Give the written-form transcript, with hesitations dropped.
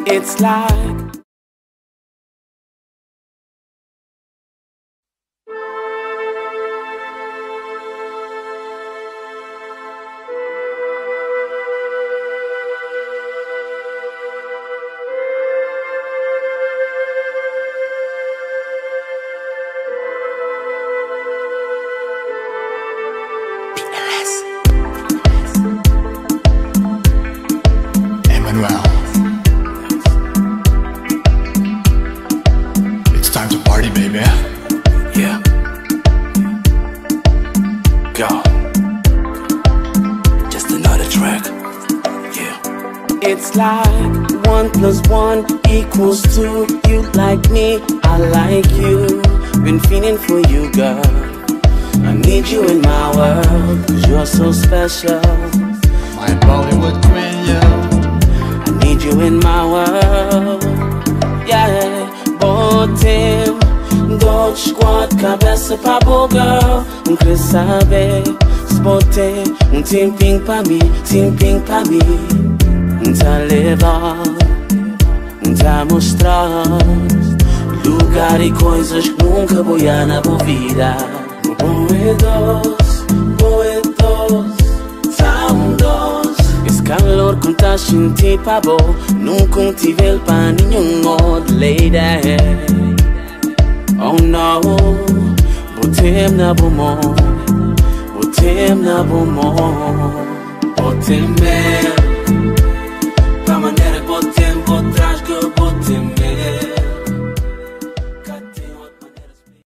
It's like Emmanuel. It's time to party, baby. yeah. Go. Just another track. Yeah. It's like 1 + 1 = 2. You like me, I like you. Been feeling for you, girl. I need you in my world, 'cause you're so special. My Bollywood queen, yeah. I need you in my world. Yeah. Bo Tem Mel, squad, cabeça pra boa girl. Quer saber? Spote tempinho pra mim, tempinho pra mim. Tá levar, tá mostrar lugar e coisas que nunca vou ir na minha vida. Boedos, tão doce. Esse calor que tá sentindo pra bo, nunca tive pra nenhum outro lady. Oh no, botem na bomo, botem na bomo, botem mel.